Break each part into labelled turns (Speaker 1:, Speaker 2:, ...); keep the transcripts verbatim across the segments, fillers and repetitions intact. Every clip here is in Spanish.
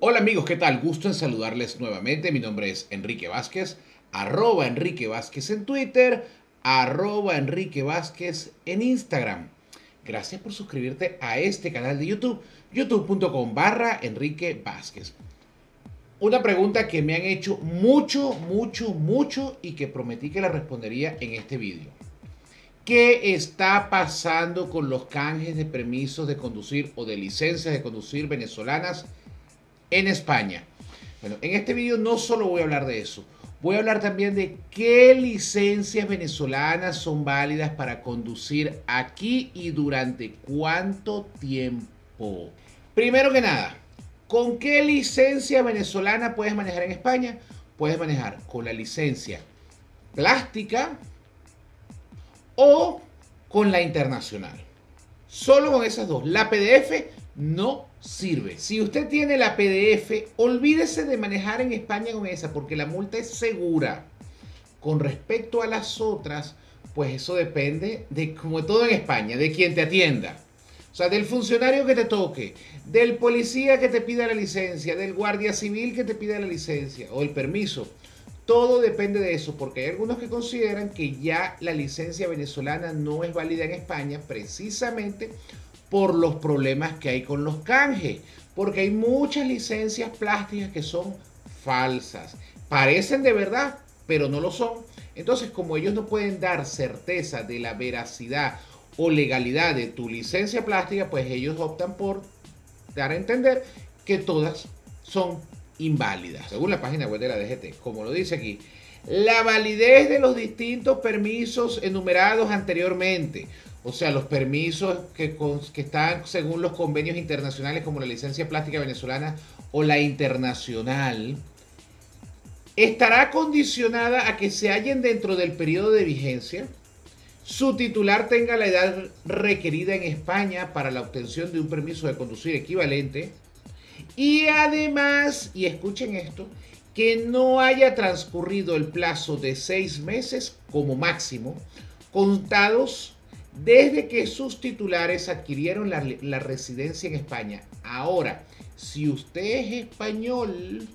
Speaker 1: Hola amigos, ¿qué tal? Gusto en saludarles nuevamente. Mi nombre es Enrique Vázquez, arroba Enrique Vázquez en Twitter, arroba Enrique Vázquez en Instagram. Gracias por suscribirte a este canal de YouTube, youtube.com barra Enrique Vázquez. Una pregunta que me han hecho mucho, mucho, mucho y que prometí que la respondería en este vídeo. ¿Qué está pasando con los canjes de permisos de conducir o de licencias de conducir venezolanas en España? Bueno, en este vídeo no solo voy a hablar de eso, voy a hablar también de qué licencias venezolanas son válidas para conducir aquí y durante cuánto tiempo. Primero que nada, ¿con qué licencia venezolana puedes manejar en España? Puedes manejar con la licencia plástica o con la internacional. Solo con esas dos. La P D F no sirve. Si usted tiene la P D F, olvídese de manejar en España con esa, porque la multa es segura. Con respecto a las otras, pues eso depende de, como todo en España, de quien te atienda. O sea, del funcionario que te toque, del policía que te pida la licencia, del guardia civil que te pida la licencia o el permiso. Todo depende de eso, porque hay algunos que consideran que ya la licencia venezolana no es válida en España precisamente por los problemas que hay con los canjes, porque hay muchas licencias plásticas que son falsas, parecen de verdad, pero no lo son. Entonces, como ellos no pueden dar certeza de la veracidad o legalidad de tu licencia plástica, pues ellos optan por dar a entender que todas son inválidas. Según la página web de la D G T, como lo dice aquí, la validez de los distintos permisos enumerados anteriormente, o sea, los permisos que, que están según los convenios internacionales como la licencia plástica venezolana o la internacional, estará condicionada a que se hallen dentro del periodo de vigencia, su titular tenga la edad requerida en España para la obtención de un permiso de conducir equivalente, y además, y escuchen esto, que no haya transcurrido el plazo de seis meses como máximo, contados desde que sus titulares adquirieron la, la residencia en España. Ahora, si usted es español,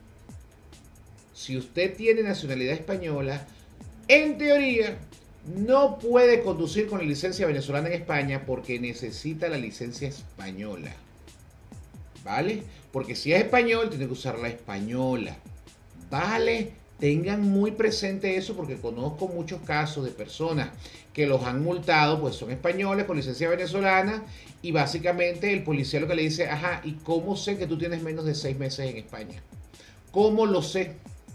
Speaker 1: si usted tiene nacionalidad española, en teoría no puede conducir con la licencia venezolana en España porque necesita la licencia española. ¿Vale? Porque si es español, tiene que usar la española. ¿Vale? Tengan muy presente eso porque conozco muchos casos de personas que los han multado, pues son españoles con licencia venezolana y básicamente el policía lo que le dice, ajá, ¿y cómo sé que tú tienes menos de seis meses en España? ¿Cómo lo sé?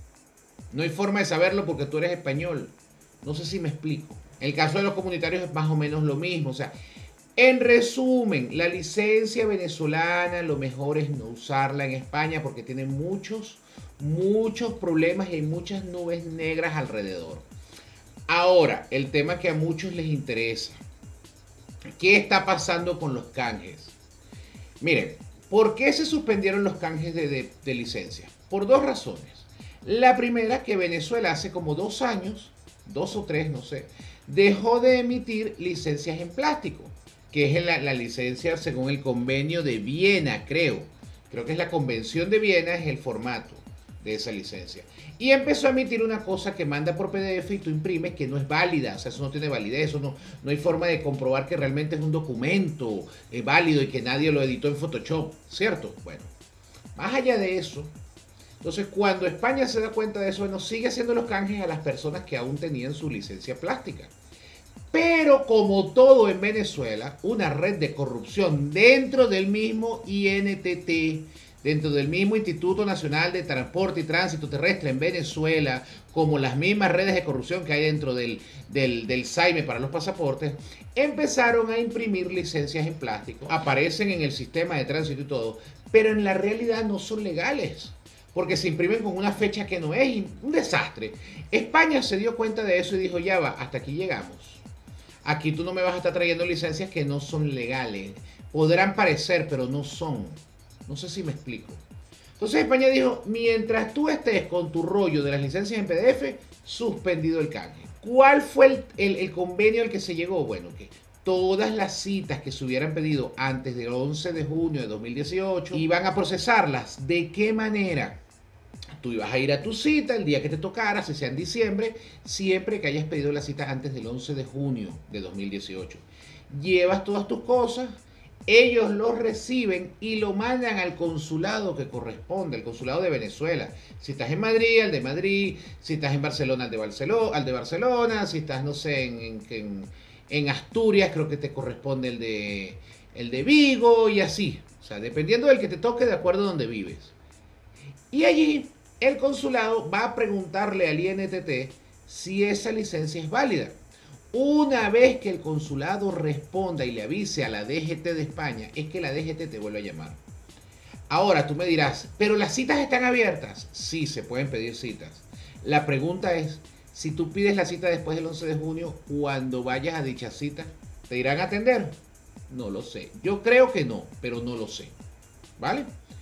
Speaker 1: No hay forma de saberlo porque tú eres español. No sé si me explico. En el caso de los comunitarios es más o menos lo mismo. O sea, en resumen, la licencia venezolana lo mejor es no usarla en España porque tiene muchos, muchos problemas y hay muchas nubes negras alrededor. Ahora, el tema que a muchos les interesa. ¿Qué está pasando con los canjes? Miren, ¿por qué se suspendieron los canjes de, de, de licencia? Por dos razones. La primera, que Venezuela hace como dos años, dos o tres, no sé, dejó de emitir licencias en plástico, que es la, la licencia según el convenio de Viena, creo. Creo que es la convención de Viena, es el formato de esa licencia. Y empezó a emitir una cosa que manda por P D F y tú imprimes que no es válida. O sea, eso no tiene validez, eso no, no hay forma de comprobar que realmente es un documento eh, válido y que nadie lo editó en Photoshop, ¿cierto? Bueno, más allá de eso, entonces cuando España se da cuenta de eso, bueno, sigue haciendo los canjes a las personas que aún tenían su licencia plástica. Pero como todo en Venezuela, una red de corrupción dentro del mismo I N T T, dentro del mismo Instituto Nacional de Transporte y Tránsito Terrestre en Venezuela, como las mismas redes de corrupción que hay dentro del, del, del SAIME para los pasaportes, empezaron a imprimir licencias en plástico. Aparecen en el sistema de tránsito y todo, pero en la realidad no son legales, porque se imprimen con una fecha que no es, un desastre. España se dio cuenta de eso y dijo, ya va, hasta aquí llegamos. Aquí tú no me vas a estar trayendo licencias que no son legales. Podrán parecer, pero no son. No sé si me explico. Entonces España dijo, mientras tú estés con tu rollo de las licencias en P D F, suspendido el canje. ¿Cuál fue el, el, el convenio al que se llegó? Bueno, que todas las citas que se hubieran pedido antes del once de junio de dos mil dieciocho y van a procesarlas. ¿De qué manera? Tú ibas a ir a tu cita el día que te tocara, si sea en diciembre, siempre que hayas pedido la cita antes del once de junio de dos mil dieciocho. Llevas todas tus cosas, ellos lo reciben y lo mandan al consulado que corresponde, el consulado de Venezuela. Si estás en Madrid, al de Madrid. Si estás en Barcelona, al de Barcelona. Al de Barcelona. Si estás, no sé, en, en, en Asturias, creo que te corresponde el de, el de Vigo y así. O sea, dependiendo del que te toque, de acuerdo a donde vives. Y allí el consulado va a preguntarle al I N T T si esa licencia es válida. Una vez que el consulado responda y le avise a la D G T de España, es que la D G T te vuelve a llamar. Ahora tú me dirás, ¿pero las citas están abiertas? Sí, se pueden pedir citas. La pregunta es, si tú pides la cita después del once de junio, cuando vayas a dicha cita, ¿te irán a atender? No lo sé. Yo creo que no, pero no lo sé. ¿Vale?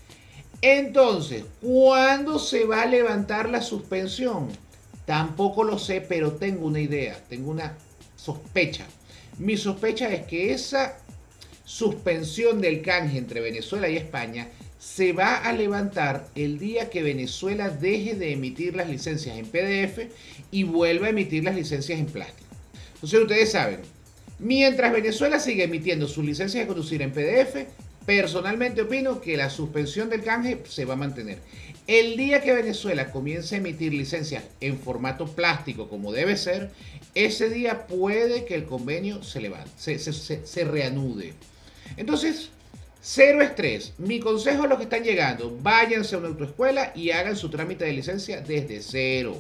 Speaker 1: Entonces, ¿cuándo se va a levantar la suspensión? Tampoco lo sé, pero tengo una idea, tengo una sospecha. Mi sospecha es que esa suspensión del canje entre Venezuela y España se va a levantar el día que Venezuela deje de emitir las licencias en P D F y vuelva a emitir las licencias en plástico. Entonces ustedes saben, mientras Venezuela sigue emitiendo sus licencias de conducir en P D F, personalmente opino que la suspensión del canje se va a mantener. El día que Venezuela comience a emitir licencias en formato plástico como debe ser, ese día puede que el convenio se levante, se, se, se, se reanude. Entonces, cero estrés. Mi consejo a los que están llegando, váyanse a una autoescuela y hagan su trámite de licencia desde cero.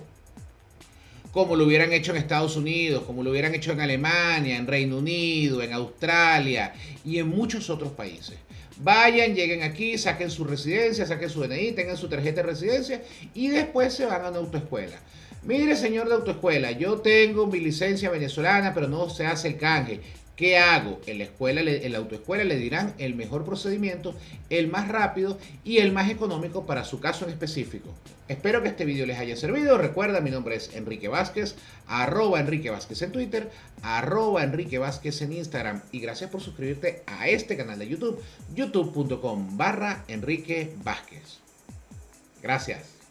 Speaker 1: Como lo hubieran hecho en Estados Unidos, como lo hubieran hecho en Alemania, en Reino Unido, en Australia y en muchos otros países. Vayan, lleguen aquí, saquen su residencia, saquen su D N I, tengan su tarjeta de residencia y después se van a una autoescuela. Mire, señor de autoescuela, yo tengo mi licencia venezolana, pero no se hace el canje. ¿Qué hago? En la escuela, en la autoescuela le dirán el mejor procedimiento, el más rápido y el más económico para su caso en específico. Espero que este video les haya servido. Recuerda, mi nombre es Enrique Vázquez, arroba Enrique Vázquez en Twitter, arroba Enrique Vázquez en Instagram. Y gracias por suscribirte a este canal de YouTube, youtube punto com barra Enrique Vázquez. Gracias.